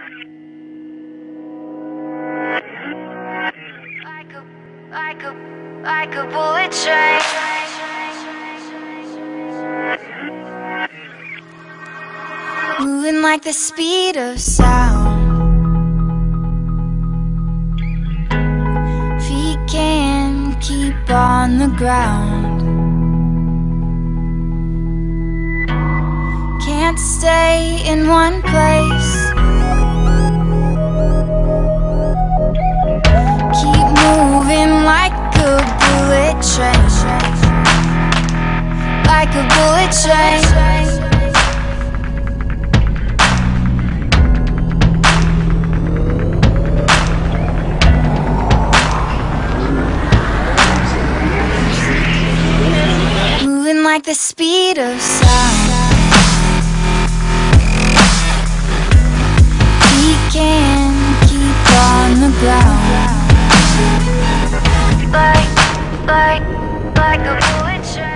Like a bullet train. Moving like the speed of sound. Feet can't keep on the ground. Can't stay in one place. Keep moving like a bullet train. Like a bullet train. Moving like the speed of sound. He can't keep on the ground. Like a bullet train.